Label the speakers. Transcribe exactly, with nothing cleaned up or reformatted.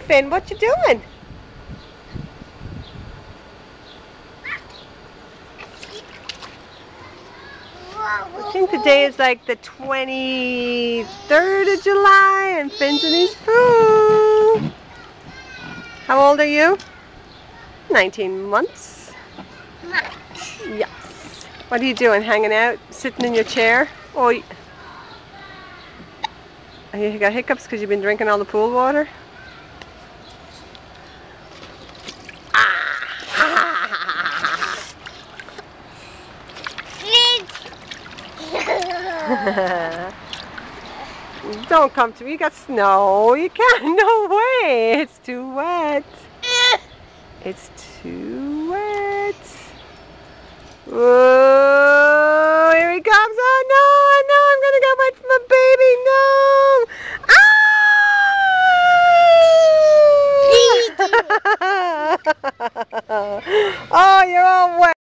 Speaker 1: Finn, what you doing? I think today is like the twenty-third of July and Finn's in his pool. How old are you? nineteen months. Yes. What are you doing? Hanging out? Sitting in your chair? Oh, you got hiccups because you've been drinking all the pool water? Don't come to me. You got snow. You can't. No way. It's too wet. It's too wet. Whoa, here he comes. Oh no, no, I'm going to get wet for my baby. No. Ah! Oh, you're all wet.